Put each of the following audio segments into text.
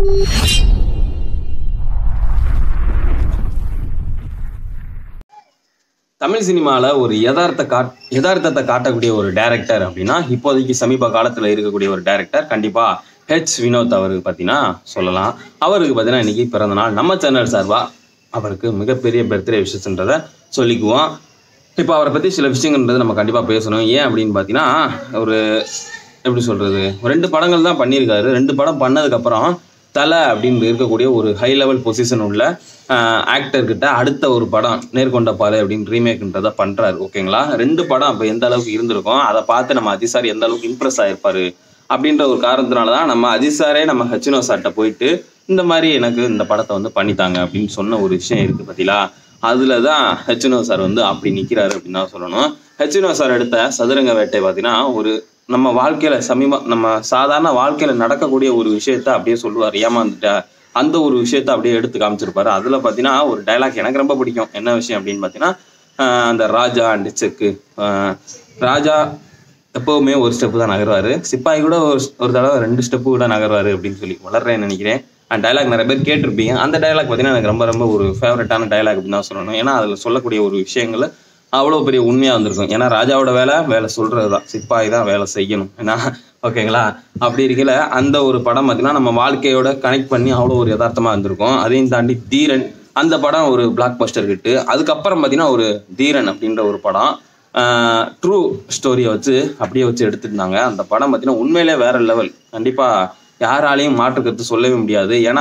தமிழ் சினிமாவில் ஒரு யதார்த்தத்தை காட்டக்கூடிய ஒரு டைரக்டர் அப்படின்னா இப்போதைக்கு சமீப காலத்தில் இருக்கக்கூடிய ஒரு டைரக்டர் கண்டிப்பாக ஹெச் வினோத் அவருக்கு பார்த்தீங்கன்னா சொல்லலாம். அவருக்கு பார்த்தீங்கன்னா இன்னைக்கு பிறந்த நாள். நம்ம சேனல் சார்பாக அவருக்கு மிகப்பெரிய பர்த்டே விஷயன்றதை சொல்லிக்குவோம். இப்போ அவரை பற்றி சில விஷயங்கள்ன்றது நம்ம கண்டிப்பாக பேசணும். ஏன் அப்படின்னு பார்த்தீங்கன்னா ஒரு எப்படி சொல்கிறது, 2 படங்கள் தான் பண்ணியிருக்காரு. 2 படம் பண்ணதுக்கப்புறம் தலை அப்படின்னு இருக்கக்கூடிய ஒரு ஹை லெவல் பொசிஷன் உள்ள ஆக்டர்கிட்ட அடுத்த ஒரு படம் நேர்கொண்ட பாதை அப்படின்னு ரீமேக்ன்றதை பண்ணுறாரு. ஓகேங்களா, 2 படம் அப்போ எந்த அளவுக்கு இருந்திருக்கும், அதை பார்த்து நம்ம அஜித் சார் எந்த அளவுக்கு இம்ப்ரெஸ் ஆகிருப்பாரு அப்படின்ற ஒரு காரணத்தினால தான் நம்ம அஜித் சாரே நம்ம ஹெச் வினோத் சார்கிட்ட போயிட்டு இந்த மாதிரி எனக்கு இந்த படத்தை வந்து பண்ணித்தாங்க அப்படின்னு சொன்ன ஒரு விஷயம் இருக்குது பார்த்தீங்களா. அதில் தான் ஹெச் வினோத் சார் வந்து அப்படி நிற்கிறாரு அப்படின்னு தான் சொல்லணும். ஹெச் வினோத் சார் எடுத்த சதுரங்க வேட்டை பார்த்தீங்கன்னா ஒரு நம்ம வாழ்க்கையில் நம்ம சாதாரண வாழ்க்கையில் நடக்கக்கூடிய ஒரு விஷயத்த அப்படியே சொல்லுவார். ஏமாந்துட்டா அந்த ஒரு விஷயத்த அப்படியே எடுத்து காமிச்சிருப்பாரு. அதில் பார்த்தீங்கன்னா ஒரு டைலாக் எனக்கு ரொம்ப பிடிக்கும். என்ன விஷயம் அப்படின்னு பார்த்தீங்கன்னா அந்த ராஜா அண்ட் செக்கு. ராஜா எப்போவுமே ஒரு ஸ்டெப்பு தான் நகர்வார், சிப்பாய் கூட ஒரு தடவை 2 ஸ்டெப்பு கூட நகர்வார் அப்படின்னு சொல்லி வளர்றேன்னு நினைக்கிறேன். அந்த டைலாக் நிறைய பேர் கேட்டிருப்பீங்க. அந்த டைலாக் பார்த்தீங்கன்னா எனக்கு ரொம்ப ஒரு ஃபேவரட்டான டைலாக் அப்படின்னு தான் சொல்லணும். ஏன்னா அதில் சொல்லக்கூடிய ஒரு விஷயங்கள் அவ்வளோ பெரிய உண்மையாக வந்திருக்கும். ஏன்னா ராஜாவோட வேலை சொல்கிறது தான், சிப்பாய் தான் வேலை செய்யணும். ஏன்னா ஓகேங்களா, அப்படி இருக்கல அந்த ஒரு படம் பார்த்தீங்கன்னா நம்ம வாழ்க்கையோட கனெக்ட் பண்ணி அவ்வளோ ஒரு யதார்த்தமாக இருந்திருக்கும். அதையும் தாண்டி தீரன் அந்த படம் ஒரு பிளாக் பஸ்டர் ஹிட்டு. அதுக்கப்புறம் பார்த்தீங்கன்னா ஒரு தீரன் அப்படின்ற ஒரு படம் ட்ரூ ஸ்டோரியை அப்படியே வச்சு எடுத்துருந்தாங்க. அந்த படம் பார்த்தீங்கன்னா உண்மையிலே வேற லெவல். கண்டிப்பாக யாராலையும் மாற்று கருத்து சொல்லவே முடியாது. ஏன்னா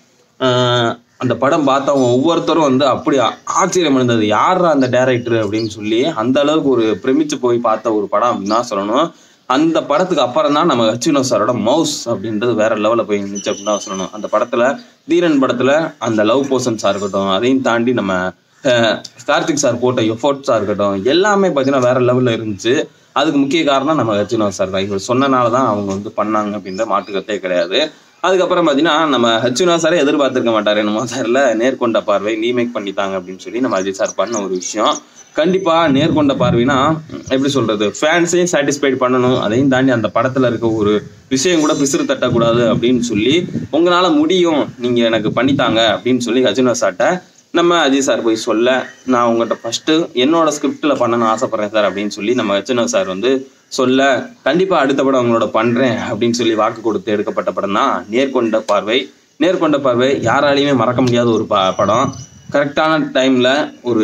அந்த படம் பார்த்தவங்க ஒவ்வொருத்தரும் வந்து அப்படி ஆச்சரியம் அடைந்தது, யாரா அந்த டைரக்டர் அப்படின்னு சொல்லி அந்த அளவுக்கு ஒரு பிரமிச்சு போய் பார்த்த ஒரு படம் அப்படின்னு தான் சொல்லணும். அந்த படத்துக்கு அப்புறம் தான் நம்ம ஹெச் வினோத் சாரோட மவுஸ் அப்படின்றது வேற லெவலில் போய் இருந்துச்சு அப்படின்னு தான் சொல்லணும். அந்த படத்துல தீரன் படத்துல அந்த லவ் போர்ஷன்ஸாக இருக்கட்டும், அதையும் தாண்டி நம்ம கார்த்திக் சார் போட்ட எஃபோர்ட்ஸாக இருக்கட்டும், எல்லாமே பார்த்தீங்கன்னா வேற லெவலில் இருந்துச்சு. அதுக்கு முக்கிய காரணம் நம்ம ஹெச் வினோத் சார் தான். இவர் சொன்னனால தான் அவங்க வந்து பண்ணாங்க அப்படின்ற மாற்றுக்கத்தே கிடையாது. அதுக்கப்புறம் பார்த்தீங்கன்னா நம்ம ஹெச் வினோத் சாரே எதிர்பார்த்திருக்க மாட்டார். என்னமோ சார்ல நேர்கொண்ட பார்வை ரீமேக் பண்ணிட்டாங்க அப்படின்னு சொல்லி நம்ம அஜித் சார் பண்ண ஒரு விஷயம். கண்டிப்பாக நேர்கொண்ட பார்வைனா எப்படி சொல்றது, ஃபேன்ஸையும் சாட்டிஸ்ஃபைட் பண்ணணும். அதையும் தாண்டி அந்த படத்தில் இருக்க ஒரு விஷயம் கூட பிசுறு தட்டக்கூடாது அப்படின்னு சொல்லி உங்களால் முடியும், நீங்கள் எனக்கு பண்ணித்தாங்க அப்படின்னு சொல்லி ஹெச் வினோத் சார்ட்ட நம்ம அஜித் சார் போய் சொல்ல, நான் உங்கள்கிட்ட ஃபஸ்ட்டு என்னோட ஸ்கிரிப்டில் பண்ணணும்னு ஆசைப்பட்றேன் சார் அப்படின்னு சொல்லி நம்ம ஹெச் வினோத் சார் வந்து சொல்ல, கண்டிப்பாக அடுத்த படம் அவங்களோட பண்ணுறேன் அப்படின்னு சொல்லி வாக்கு கொடுத்து எடுக்கப்பட்ட படம் தான் நேர்கொண்ட பார்வை. நேர்கொண்ட பார்வை யாராலையுமே மறக்க முடியாத ஒரு படம். கரெக்டான டைமில்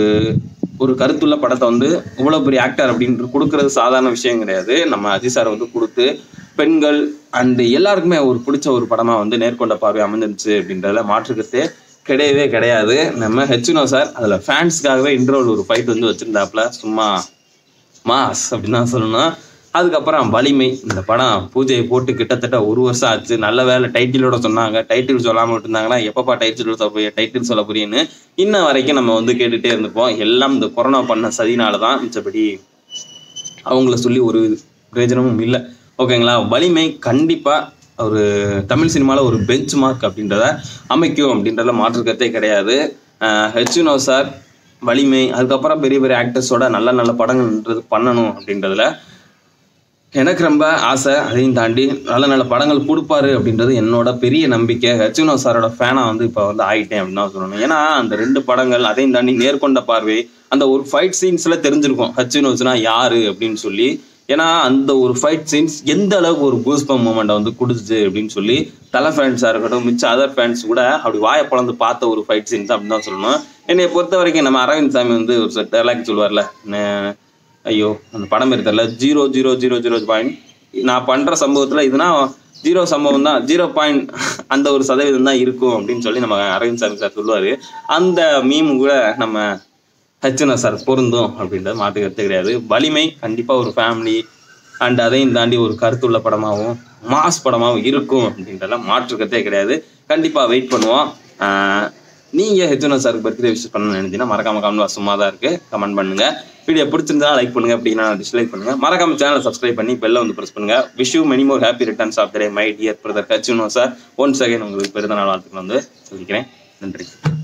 ஒரு கருத்துள்ள படத்தை வந்து இவ்வளோ பெரிய ஆக்டர் அப்படின்னு கொடுக்கறது சாதாரண விஷயம் கிடையாது. நம்ம அஜித் சார் வந்து கொடுத்து பெண்கள் அண்டு எல்லாருக்குமே ஒரு பிடிச்ச ஒரு படமாக வந்து நேர்கொண்ட பார்வை அமைஞ்சிருச்சு அப்படின்றத மாற்றுக்கிறதே கிடையவே கிடையாது. நம்ம ஹெச் வினோத் சார் அதில் ஃபேன்ஸ்க்காகவே இன்ட்ரோல் ஒரு ஃபைட் வந்து வச்சுருந்தாப்புல, சும்மா மாஸ் அப்படின்னு தான் சொல்லணும். அதுக்கப்புறம் வலிமை இந்த படம் பூஜையை போட்டு கிட்டத்தட்ட 1 வருஷம் ஆச்சு. நல்ல வேலை டைட்டிலோட சொன்னாங்க. டைட்டில் சொல்லாமல் விட்டுருந்தாங்கன்னா எப்பப்பா டைட்டில் சொல்ல புரியுன்னு இன்ன வரைக்கும் நம்ம வந்து கேட்டுகிட்டே இருந்துப்போம். எல்லாம் இந்த கொரோனா பண்ண சதினால தான், மிச்சப்படி அவங்கள சொல்லி ஒரு பிரயோஜனமும் இல்லை. ஓகேங்களா, வலிமை கண்டிப்பாக ஒரு தமிழ் சினிமாவில் ஒரு பெஞ்ச் மார்க் அப்படின்றத அமைக்கும் அப்படின்றத மாற்றுக்கத்தே கிடையாது. ஹெச் வினோத் சார் வலிமை அதுக்கப்புறம் பெரிய பெரிய ஆக்டர்ஸோட நல்ல படங்கள்ன்றது பண்ணணும் அப்படின்றதுல எனக்கு ரொம்ப ஆசை. அதையும் தாண்டி நல்ல படங்கள் கொடுப்பாரு அப்படின்றது என்னோட பெரிய நம்பிக்கை. ஹெச் வினோத் சாரோட ஃபேனாக வந்து இப்போ வந்து ஆகிட்டேன் அப்படின்னு தான் சொல்லணும். ஏன்னா அந்த 2 படங்கள் அதையும் தாண்டி நேர்கொண்ட பார்வை அந்த ஒரு ஃபைட் சீன்ஸில் தெரிஞ்சிருக்கும் ஹெச் வினோத்னா யாரு அப்படின்னு சொல்லி. ஏன்னா அந்த ஒரு ஃபைட் சீன்ஸ் எந்த அளவுக்கு ஒரு கூஸ்பம் மூமெண்ட்டை வந்து கொடுத்துச்சு அப்படின்னு சொல்லி தலை ஃபேன்ஸாக இருக்கட்டும், மிச்ச அதர் ஃபேன்ஸ் கூட அப்படி வாயை பிளந்து பார்த்த ஒரு ஃபைட் சீன்ஸ் அப்படின்னு தான் சொல்லணும். என்னை பொறுத்த வரைக்கும் நம்ம அரவிந்த் சாமி வந்து ஒரு டைலாக் சொல்லுவார்ல, ஐயோ அந்த படம் இருக்கிறதுல 0.000 நான் பண்ணுற சம்பவத்தில் இதுனா 0 சம்பவம் தான், 0 அந்த ஒரு சதவீதம் தான் இருக்கும் அப்படின்னு சொல்லி நம்ம அரவிந்த் சாமி சார் சொல்லுவார். அந்த மீம் கூட நம்ம ஹெச் வினோத் சார் பொருந்தும் அப்படின்றது மாற்றுக்கருத்தே கிடையாது. வலிமை கண்டிப்பாக ஒரு ஃபேமிலி அண்ட் அதையும் தாண்டி ஒரு கருத்துள்ள படமாகவும் மாஸ் படமாகவும் இருக்கும் அப்படின்றதெல்லாம் மாற்றுக்கருத்தே கிடையாது. கண்டிப்பாக வெயிட் பண்ணுவோம். நீங்கள் ஹெச் வினோத் சாருக்கு பர்த்டே விஷ் பண்ணணும்னு நினைச்சீங்கன்னா மறக்காம கமெண்ட் சும்மா தான் இருக்குது, கமெண்ட் பண்ணுங்கள். வீடியோ பிடிச்சிருந்தா லைக் பண்ணுங்கள், அப்படின்னா டிஸ்லைக் பண்ணுங்கள். மறக்காம சேனலை சப்ஸ்கிரைப் பண்ணி பெல்லை வந்து ப்ரெஸ் பண்ணுங்கள். Wish you many more happy returns of the day my dear brother H Vinod sir. Once again உங்களுக்கு பிறந்த நாள் வாழ்த்துக்கள் வந்து சொல்லிக்கிறேன். நன்றி.